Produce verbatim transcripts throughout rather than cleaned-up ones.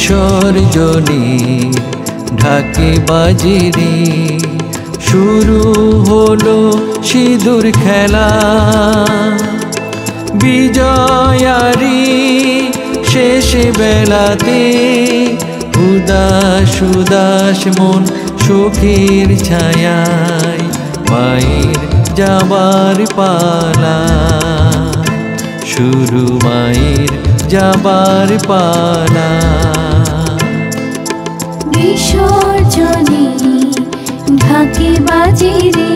বিসর্জনীর ঢাকে বাজে রে, শুরু হলো সিঁদুর খেলা। বিজয়ারি শেষ বেলাতে উদাস উদাস মন শোকের ছায়ায়, মায়ের যাবার পালা, শুরু মায়ের যাবার পালা। বিসর্জনী ঢাকে বাজে রে,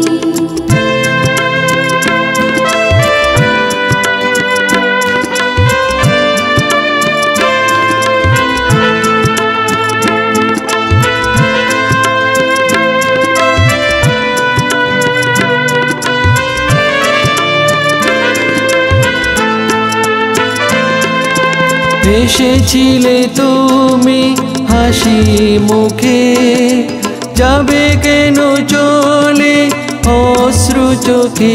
এসেছিলে তুমি হাসি মুখে, যাবে কেন চলে অশ্রু চোখে।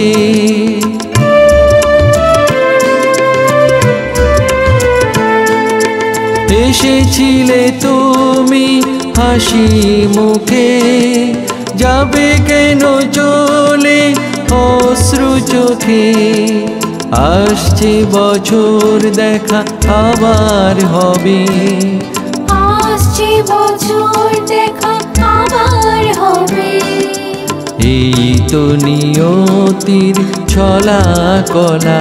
এসেছিলে তুমি হাসি মুখে, যাবে কেন চলে অশ্রু চোখে। আসছে বছর দেখা আবার হবে, আসছে বছর দেখা আবার হবে। এই তো নিয়তির ছলা কলা,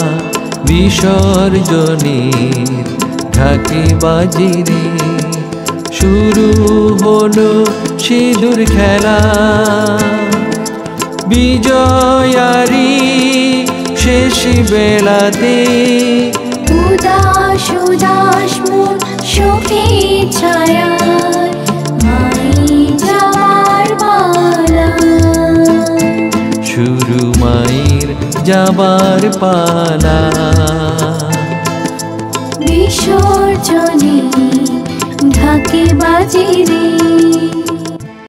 বিসর্জনীর ঢাকে বাজে রে, শুরু হলো সিঁদুর খেলা। বিজয়ারি শেষ বেলাতে উদাস উদাস মন শোকের ছায়ায়, মায়ের যাবার পালা, শুরু মায়ের যাবার পালা। বিসর্জনী ঢাকে বাজে রে।